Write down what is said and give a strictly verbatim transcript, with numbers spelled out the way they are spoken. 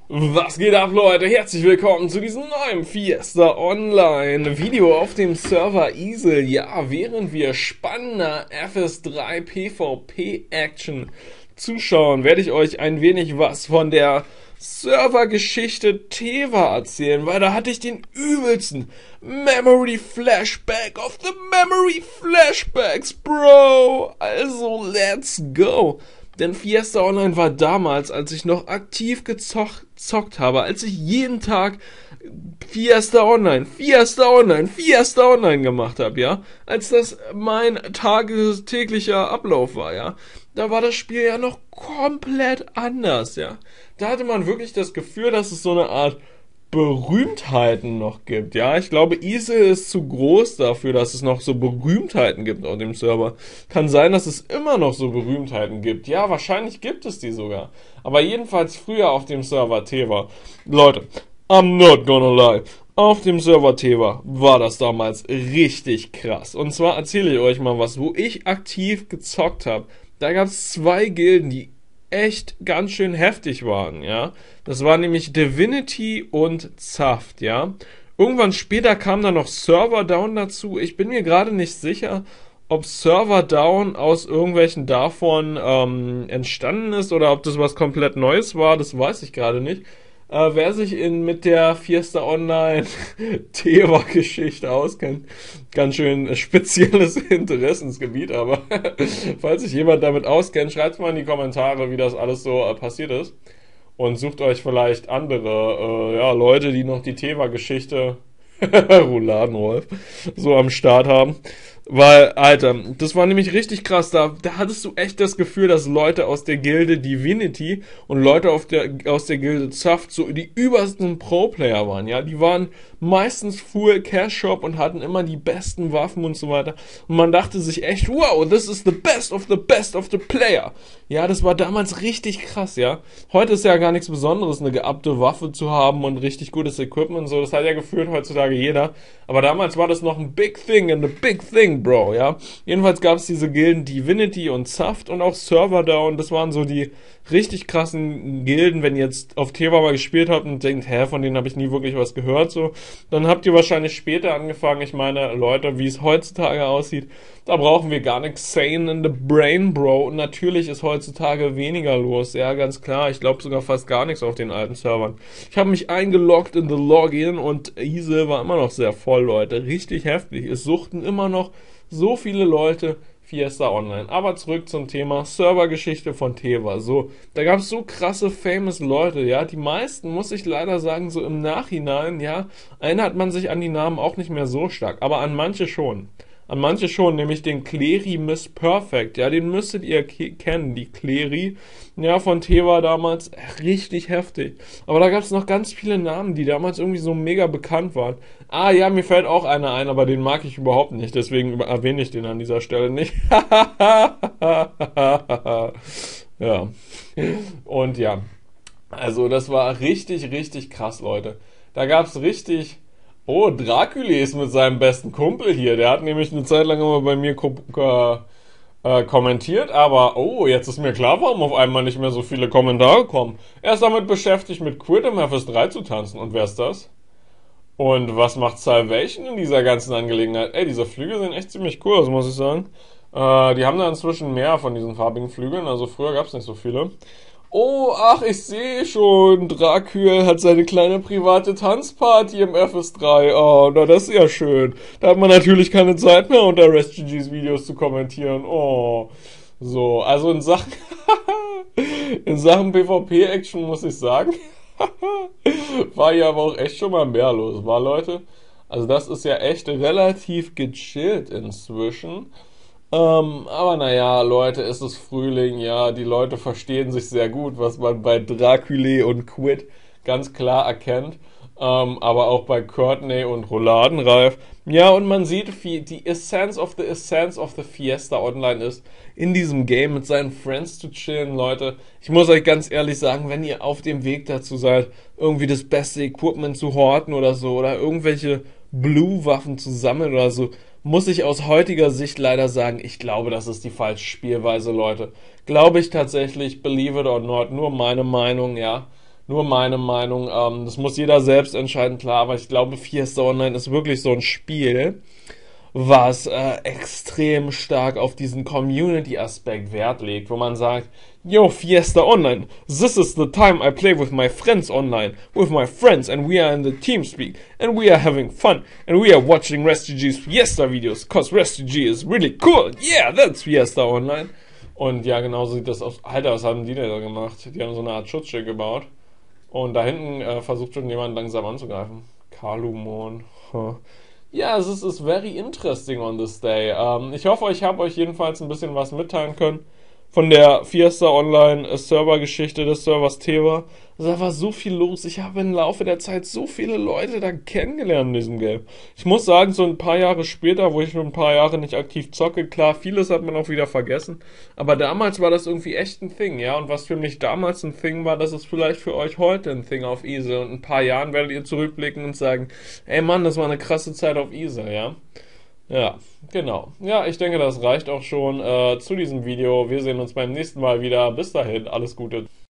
Was geht ab, Leute? Herzlich willkommen zu diesem neuen Fiesta Online Video auf dem Server Easel. Ja, während wir spannender F S drei PvP Action zuschauen, werde ich euch ein wenig was von der Servergeschichte Teva erzählen, weil da hatte ich den übelsten Memory Flashback of the Memory Flashbacks, Bro. Also, let's go. Denn Fiesta Online war damals, als ich noch aktiv gezockt habe, als ich jeden Tag Fiesta Online, Fiesta Online, Fiesta Online gemacht habe, ja, als das mein tagestäglicher Ablauf war, ja, da war das Spiel ja noch komplett anders, ja. Da hatte man wirklich das Gefühl, dass es so eine Art Berühmtheiten noch gibt, ja. Ich glaube, Easel ist zu groß dafür, dass es noch so Berühmtheiten gibt auf dem Server. Kann sein, dass es immer noch so Berühmtheiten gibt. Ja, wahrscheinlich gibt es die sogar. Aber jedenfalls früher auf dem Server Teva. Leute, I'm not gonna lie. Auf dem Server Teva war das damals richtig krass. Und zwar erzähle ich euch mal was, wo ich aktiv gezockt habe. Da gab es zwei Gilden, die echt ganz schön heftig waren, ja. Das war nämlich Divinity und Zaft, ja. Irgendwann später kam da noch Server Down dazu. Ich bin mir gerade nicht sicher, ob Server Down aus irgendwelchen davon ähm, entstanden ist oder ob das was komplett Neues war. Das weiß ich gerade nicht. Äh, wer sich in, mit der Fiesta Online Teva-Geschichte auskennt, ganz schön spezielles Interessensgebiet, aber falls sich jemand damit auskennt, schreibt mal in die Kommentare, wie das alles so äh, passiert ist und sucht euch vielleicht andere äh, ja, Leute, die noch die Teva-Geschichte Rouladenwolf so am Start haben. Weil, Alter, das war nämlich richtig krass. Da, da hattest du echt das Gefühl, dass Leute aus der Gilde Divinity und Leute auf der, aus der Gilde Zaft so die übersten Pro-Player waren, ja. Die waren meistens Full Cash Shop und hatten immer die besten Waffen und so weiter. Und man dachte sich echt, wow, this is the best of the best of the player. Ja, das war damals richtig krass, ja. Heute ist ja gar nichts Besonderes, eine geappte Waffe zu haben und richtig gutes Equipment und so. Das hat ja gefühlt heutzutage jeder. Aber damals war das noch ein big thing and a big thing, Bro, ja. Jedenfalls gab es diese Gilden Divinity und Zaft und auch Server Down. Das waren so die richtig krassen Gilden. Wenn ihr jetzt auf Teva mal gespielt habt und denkt, hä, von denen habe ich nie wirklich was gehört, so, dann habt ihr wahrscheinlich später angefangen. Ich meine, Leute, wie es heutzutage aussieht, da brauchen wir gar nichts sane in the brain, Bro. Und natürlich ist heutzutage weniger los, ja, ganz klar. Ich glaube sogar fast gar nichts auf den alten Servern. Ich habe mich eingeloggt in the Login und Easel war immer noch sehr voll, Leute. Richtig heftig. Es suchten immer noch so viele Leute Fiesta Online. Aber zurück zum Thema Servergeschichte von Teva. So, da gab es so krasse famous Leute, ja. Die meisten, muss ich leider sagen, so im Nachhinein, ja, erinnert man sich an die Namen auch nicht mehr so stark, aber an manche schon. An manche schon, nämlich den Cleri Miss Perfect, ja, den müsstet ihr kennen, die Cleri, ja, von Teva damals, richtig heftig. Aber da gab es noch ganz viele Namen, die damals irgendwie so mega bekannt waren. Ah, ja, mir fällt auch einer ein, aber den mag ich überhaupt nicht, deswegen erwähne ich den an dieser Stelle nicht. Ja. Und ja, also das war richtig, richtig krass, Leute. Da gab es richtig... Oh, Dracules mit seinem besten Kumpel hier. Der hat nämlich eine Zeit lang immer bei mir ko äh, kommentiert, aber oh, jetzt ist mir klar, warum auf einmal nicht mehr so viele Kommentare kommen. Er ist damit beschäftigt, mit Quid im F S drei zu tanzen. Und wer ist das? Und was macht Salvation in dieser ganzen Angelegenheit? Ey, diese Flügel sehen echt ziemlich cool aus, muss ich sagen. Äh, die haben da inzwischen mehr von diesen farbigen Flügeln, also früher gab es nicht so viele. Oh, ach, ich sehe schon, Dracul hat seine kleine private Tanzparty im F S drei. Oh, na, das ist ja schön. Da hat man natürlich keine Zeit mehr, unter RestGGs Videos zu kommentieren. Oh, so, also in Sachen, in Sachen PvP-Action muss ich sagen, war hier aber auch echt schon mal mehr los, war, Leute? Also das ist ja echt relativ gechillt inzwischen. Ähm, aber naja, Leute, es ist Frühling, ja, die Leute verstehen sich sehr gut, was man bei Dracule und Quid ganz klar erkennt, ähm, aber auch bei Courtney und Rouladenreif. Ja, und man sieht, wie die Essence of the Essence of the Fiesta Online ist, in diesem Game mit seinen Friends zu chillen, Leute. Ich muss euch ganz ehrlich sagen, wenn ihr auf dem Weg dazu seid, irgendwie das beste Equipment zu horten oder so, oder irgendwelche Blue-Waffen zu sammeln oder so, muss ich aus heutiger Sicht leider sagen, ich glaube, das ist die falsche Spielweise, Leute. Glaube ich tatsächlich, believe it or not, nur meine Meinung, ja. nur meine Meinung. Ähm, das muss jeder selbst entscheiden, klar, aber ich glaube, Fiesta Online ist wirklich so ein Spiel, was äh, extrem stark auf diesen Community-Aspekt Wert legt, wo man sagt, yo, Fiesta Online, this is the time I play with my friends online, with my friends, and we are in the TeamSpeak, and we are having fun, and we are watching RestiG's Fiesta videos, cause RestiG is really cool, yeah, that's Fiesta Online. Und ja, genau so sieht das aus. Alter, was haben die denn da gemacht? Die haben so eine Art Schutzschild gebaut. Und da hinten äh, versucht schon jemand langsam anzugreifen. Kalumon. Huh. Ja, es ist, ist very interesting on this day. Ähm, ich hoffe, ich habe euch jedenfalls ein bisschen was mitteilen können von der Fiesta Online Server-Geschichte des Servers Teva. Da war so viel los. Ich habe im Laufe der Zeit so viele Leute da kennengelernt in diesem Game. Ich muss sagen, so ein paar Jahre später, wo ich schon ein paar Jahre nicht aktiv zocke, klar, vieles hat man auch wieder vergessen. Aber damals war das irgendwie echt ein Thing, ja. Und was für mich damals ein Thing war, das ist vielleicht für euch heute ein Thing auf Isel. Und in ein paar Jahren werdet ihr zurückblicken und sagen, ey Mann, das war eine krasse Zeit auf Isel, ja. Ja, genau. Ja, ich denke, das reicht auch schon äh, zu diesem Video. Wir sehen uns beim nächsten Mal wieder. Bis dahin, alles Gute.